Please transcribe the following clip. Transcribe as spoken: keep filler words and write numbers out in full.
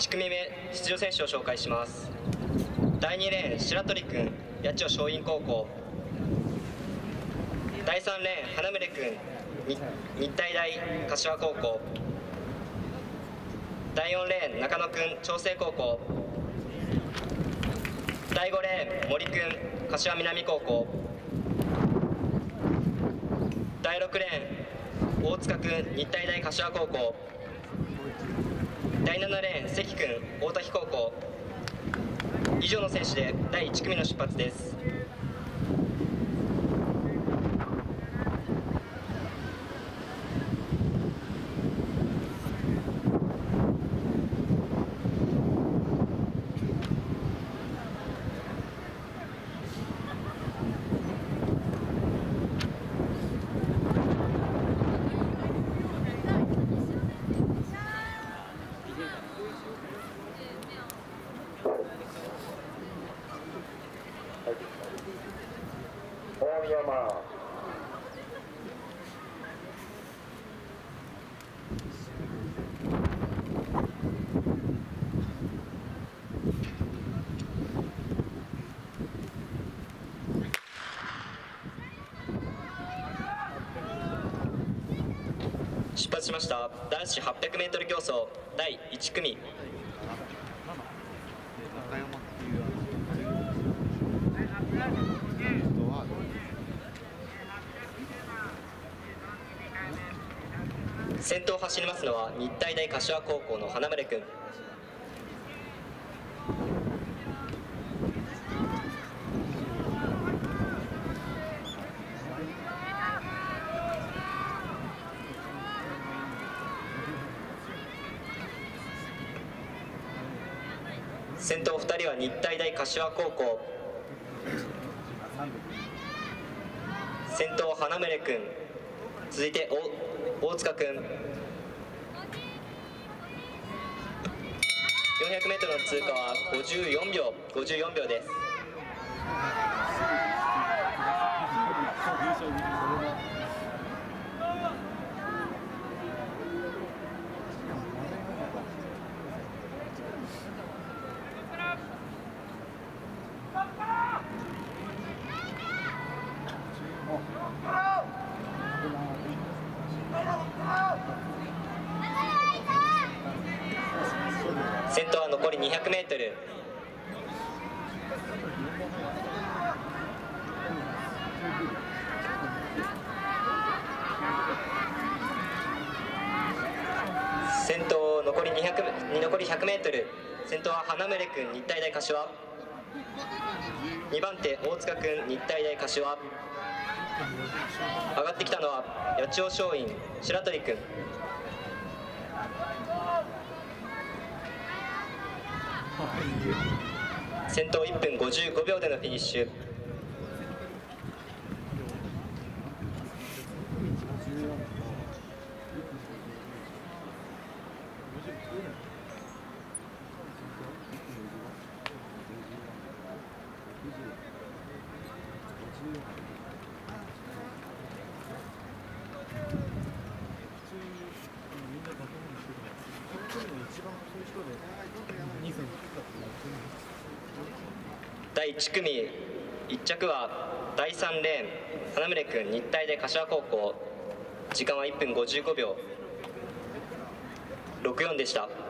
ち組目出場選手を紹介します。だいにレーン白鳥くん、八千代松陰高校。だいさんレーン花宗くん、日体大柏高校。だいよんレーン中野くん、長生高校。だいごレーン森くん、柏南高校。だいろくレーン大塚くん、日体大柏高校。だいななレーン関くん、大滝高校。以上の選手でだいいち組の出発です。 大山出発しました。男子 はっぴゃくメートル 競争だいいち組。先頭を走りますのは日体大柏高校の花宗くん。先頭ふたりは日体大柏高校。先頭は花宗くん、続いて大大塚くん。よんひゃくメートルの通過はごじゅうよんびょうごじゅうよんびょうです。先頭は残りにひゃくメートル。先頭残りにひゃく残りひゃくメートル。先頭は花宗くん、日体大柏。にばん手大塚くん、日体大柏。上がってきたのは八千代松陰、白鳥くん。先頭いっぷんごじゅうごびょうでのフィニッシュ。だいいち組いっ着はだいさんレーン花宗くん、日体大柏高校。時間はいっぷんごじゅうごびょうろくじゅうよんでした。